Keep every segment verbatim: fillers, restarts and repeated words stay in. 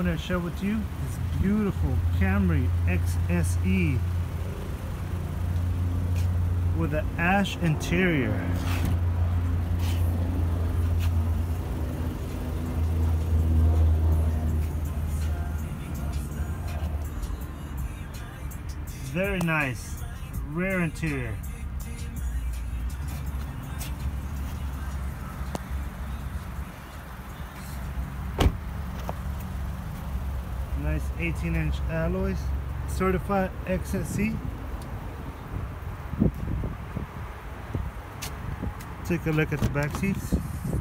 wanted to share with you this beautiful Camry X S E with an ash interior. Very nice, rare interior. Nice eighteen inch alloys, certified X S E. Take a look at the back seats.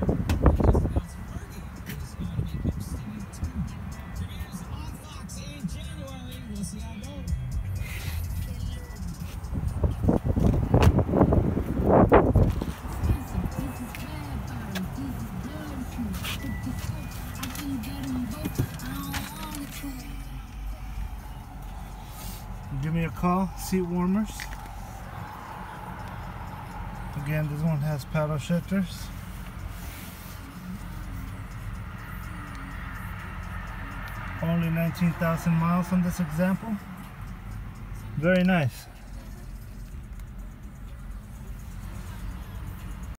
Give me a call. Seat warmers. Again, this one has paddle shifters. Only nineteen thousand miles on this example. Very nice.